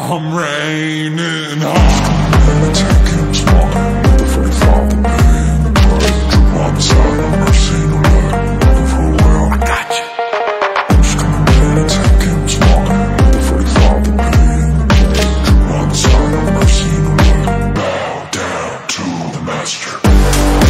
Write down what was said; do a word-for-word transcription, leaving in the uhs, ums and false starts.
I'm raining hard. Take him smart, the forty-five, the pain, the blood. True homicide, no mercy, no blood. Looking for a way out, I got you. I'm just gonna rain and take him smart, the forty-five, the pain, the blood. True homicide, no mercy, no blood. Bow down to the master.